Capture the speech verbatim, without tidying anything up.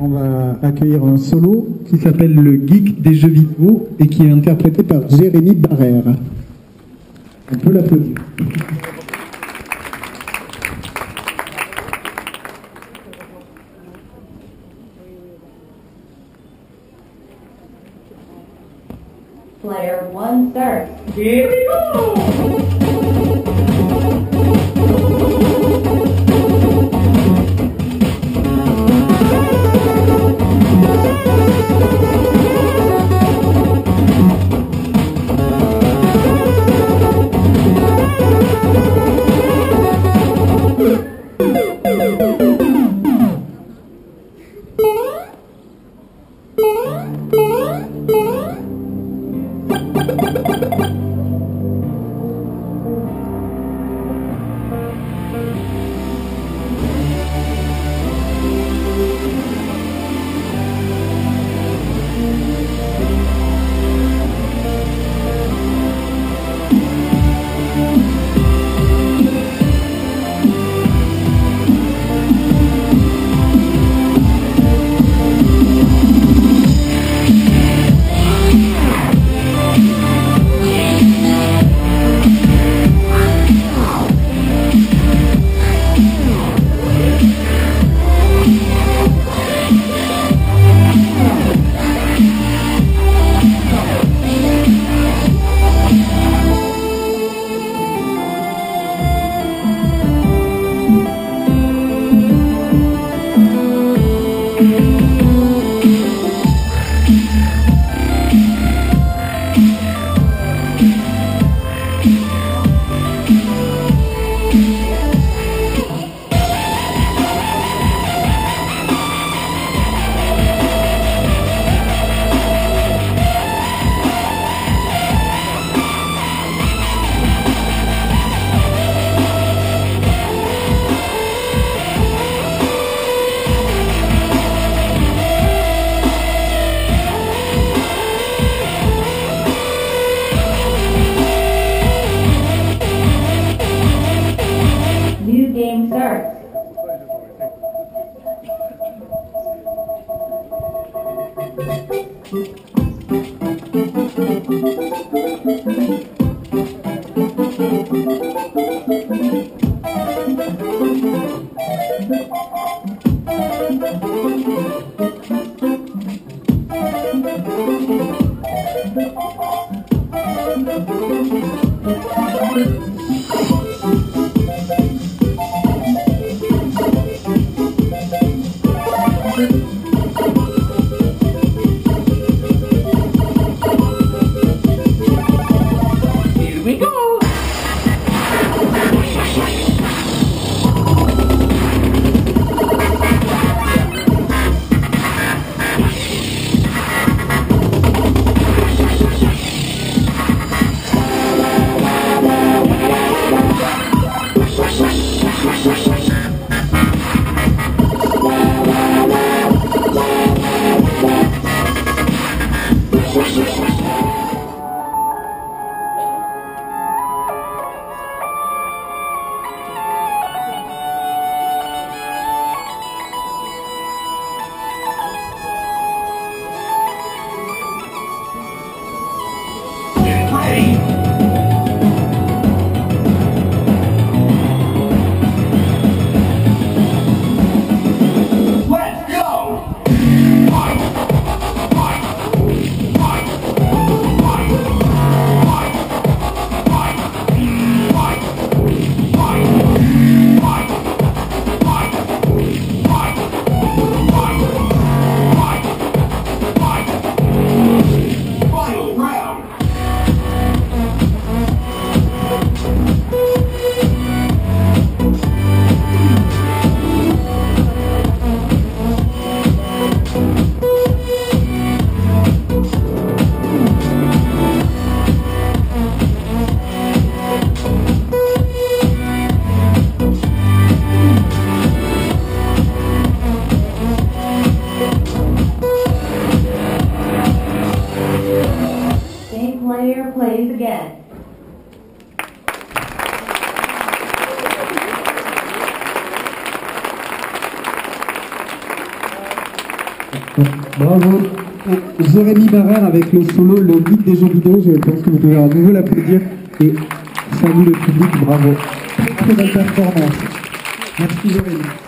On va accueillir un solo qui s'appelle le geek des jeux vidéo et qui est interprété par Jérémy Barrère. On peut l'applaudir. Player one start. Here we go! Game starts. Bravo. Et Jérémy Barrère avec le solo, le geek des jeux vidéo, je pense que vous pouvez à nouveau l'applaudir. Et salut le public, bravo. Très très belle performance. Merci Jérémy.